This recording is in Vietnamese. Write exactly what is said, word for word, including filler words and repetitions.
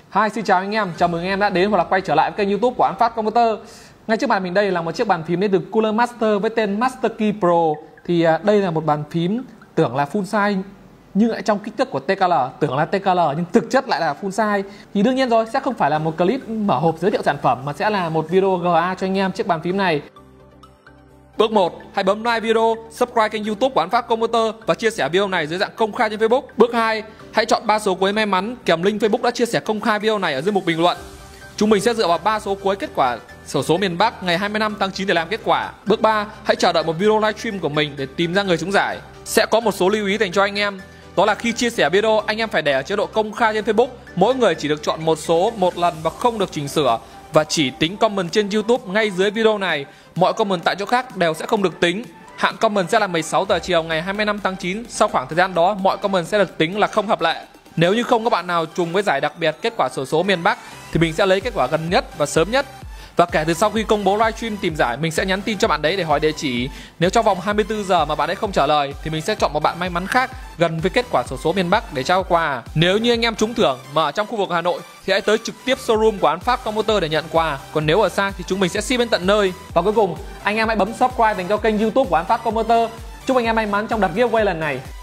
Hi, xin chào anh em, chào mừng anh em đã đến hoặc là quay trở lại với kênh YouTube của An Phát Computer. Ngay trước mặt mình đây là một chiếc bàn phím đến từ Cooler Master với tên Master Key Pro. Thì à, đây là một bàn phím tưởng là full size nhưng lại trong kích thước của tê ca lờ, tưởng là tê ca lờ nhưng thực chất lại là full size. Thì đương nhiên rồi, sẽ không phải là một clip mở hộp giới thiệu sản phẩm mà sẽ là một video giê a cho anh em chiếc bàn phím này. Bước một, hãy bấm like video, subscribe kênh YouTube của An Phát Computer và chia sẻ video này dưới dạng công khai trên Facebook. Bước hai, hãy chọn ba số cuối may mắn kèm link Facebook đã chia sẻ công khai video này ở dưới mục bình luận. Chúng mình sẽ dựa vào ba số cuối kết quả xổ số miền Bắc ngày hai mươi lăm tháng chín để làm kết quả. Bước ba, hãy chờ đợi một video livestream của mình để tìm ra người trúng giải. Sẽ có một số lưu ý dành cho anh em. Đó là khi chia sẻ video, anh em phải để ở chế độ công khai trên Facebook. Mỗi người chỉ được chọn một số một lần và không được chỉnh sửa. Và chỉ tính comment trên YouTube ngay dưới video này. Mọi comment tại chỗ khác đều sẽ không được tính. Hạn comment sẽ là mười sáu giờ chiều ngày hai mươi lăm tháng chín. Sau khoảng thời gian đó, mọi comment sẽ được tính là không hợp lệ. Nếu như không có bạn nào trùng với giải đặc biệt kết quả xổ số miền Bắc thì mình sẽ lấy kết quả gần nhất và sớm nhất. Và kể từ sau khi công bố livestream tìm giải, mình sẽ nhắn tin cho bạn đấy để hỏi địa chỉ. Nếu trong vòng hai mươi tư giờ mà bạn ấy không trả lời thì mình sẽ chọn một bạn may mắn khác gần với kết quả xổ số miền Bắc để trao quà. Nếu như anh em trúng thưởng mà ở trong khu vực Hà Nội thì hãy tới trực tiếp showroom của An Phát Computer để nhận quà. Còn nếu ở xa thì chúng mình sẽ ship đến tận nơi. Và cuối cùng, anh em hãy bấm subscribe dành cho kênh YouTube của An Phát Computer. Chúc anh em may mắn trong đợt giveaway lần này.